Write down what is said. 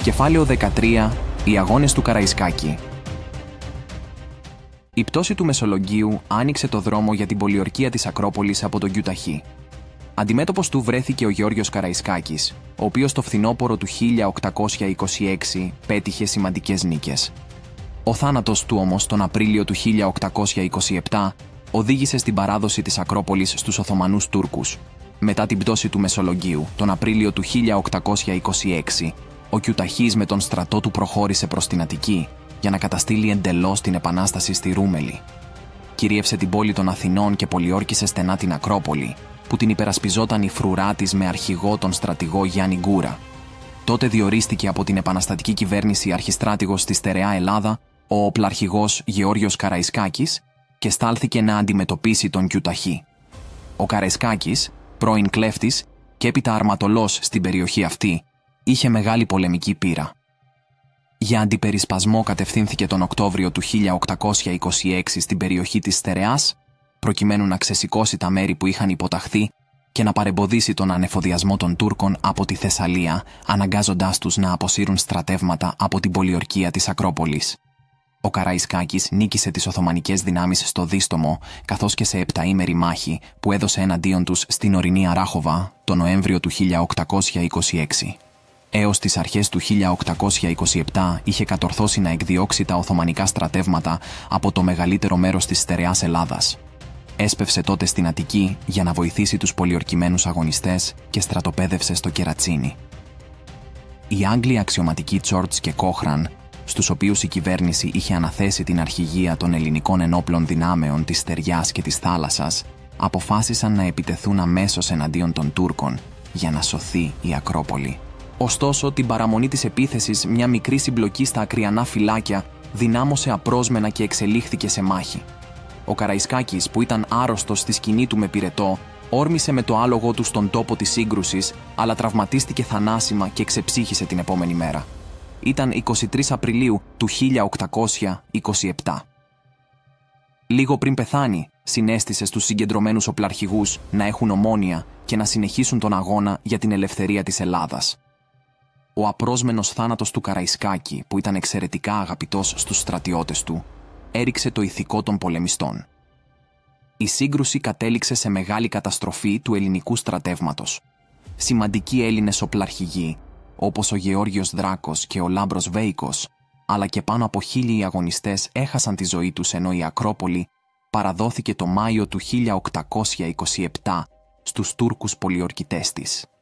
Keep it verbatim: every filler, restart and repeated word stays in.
Κεφάλαιο δεκατρία. Οι αγώνες του Καραϊσκάκη. Η πτώση του Μεσολογγίου άνοιξε το δρόμο για την πολιορκία της Ακρόπολης από τον Κιουταχή. Αντιμέτωπος του βρέθηκε ο Γεώργιος Καραϊσκάκης, ο οποίος το φθινόπωρο του χίλια οκτακόσια είκοσι έξι πέτυχε σημαντικές νίκες. Ο θάνατος του όμως τον Απρίλιο του χίλια οκτακόσια είκοσι επτά οδήγησε στην παράδοση της Ακρόπολης στους Οθωμανούς Τούρκους. Μετά την πτώση του Μεσολογγίου, τον Απρίλιο του χίλια οκτακόσια είκοσι έξι, ο Κιουταχής με τον στρατό του προχώρησε προς την Αττική για να καταστήλει εντελώς την επανάσταση στη Ρούμελη. Κυρίευσε την πόλη των Αθηνών και πολιόρκησε στενά την Ακρόπολη, που την υπερασπιζόταν η φρουρά της με αρχηγό τον στρατηγό Γιάννη Γκούρα. Τότε διορίστηκε από την επαναστατική κυβέρνηση αρχιστράτηγος στη στερεά Ελλάδα ο οπλαρχηγός Γεώργιος Καραϊσκάκης και στάλθηκε να αντιμετωπίσει τον Κιουταχή. Ο Καραϊσκάκης, πρώην κλέφτης και έπειτα αρματολός στην περιοχή αυτή, είχε μεγάλη πολεμική πείρα. Για αντιπερισπασμό κατευθύνθηκε τον Οκτώβριο του χίλια οκτακόσια είκοσι έξι στην περιοχή της Στερεάς, προκειμένου να ξεσηκώσει τα μέρη που είχαν υποταχθεί και να παρεμποδίσει τον ανεφοδιασμό των Τούρκων από τη Θεσσαλία, αναγκάζοντάς τους να αποσύρουν στρατεύματα από την πολιορκία της Ακρόπολης. Ο Καραϊσκάκης νίκησε τις Οθωμανικές δυνάμεις στο Δίστομο, καθώς και σε επταήμερη μάχη που έδωσε εναντίον τους στην ορεινή Αράχοβα τον Νοέμβριο του χίλια οκτακόσια είκοσι έξι. Έως τις αρχές του χίλια οκτακόσια είκοσι επτά είχε κατορθώσει να εκδιώξει τα Οθωμανικά στρατεύματα από το μεγαλύτερο μέρος της στερεάς Ελλάδας. Έσπευσε τότε στην Αττική για να βοηθήσει τους πολιορκημένους αγωνιστές και στρατοπέδευσε στο Κερατσίνι. Οι Άγγλοι αξιωματικοί Τσόρτς και Κόχραν, στους οποίους η κυβέρνηση είχε αναθέσει την αρχηγία των ελληνικών ενόπλων δυνάμεων της στεριάς και της θάλασσας, αποφάσισαν να επιτεθούν αμέσως εναντίον των Τούρκων για να σωθεί η Ακρόπολη. Ωστόσο, την παραμονή της επίθεσης, μια μικρή συμπλοκή στα ακριανά φυλάκια δυνάμωσε απρόσμενα και εξελίχθηκε σε μάχη. Ο Καραϊσκάκης, που ήταν άρρωστος στη σκηνή του με πυρετό, όρμησε με το άλογο του στον τόπο της σύγκρουσης, αλλά τραυματίστηκε θανάσιμα και ξεψύχησε την επόμενη μέρα. Ήταν εικοστή τρίτη Απριλίου του χίλια οκτακόσια είκοσι επτά. Λίγο πριν πεθάνει, συνέστησε στους συγκεντρωμένους οπλαρχηγούς να έχουν ομόνοια και να συνεχίσουν τον αγώνα για την ελευθερία της Ελλάδας. Ο απρόσμενος θάνατος του Καραϊσκάκη, που ήταν εξαιρετικά αγαπητός στους στρατιώτες του, έριξε το ηθικό των πολεμιστών. Η σύγκρουση κατέληξε σε μεγάλη καταστροφή του ελληνικού στρατεύματος. Σημαντικοί Έλληνες οπλαρχηγοί, όπως ο Γεώργιος Δράκος και ο Λάμπρος Βέικος, αλλά και πάνω από χίλιοι αγωνιστές έχασαν τη ζωή τους, ενώ η Ακρόπολη παραδόθηκε το Μάιο του χίλια οκτακόσια είκοσι επτά στους Τούρκους πολιορκητές της.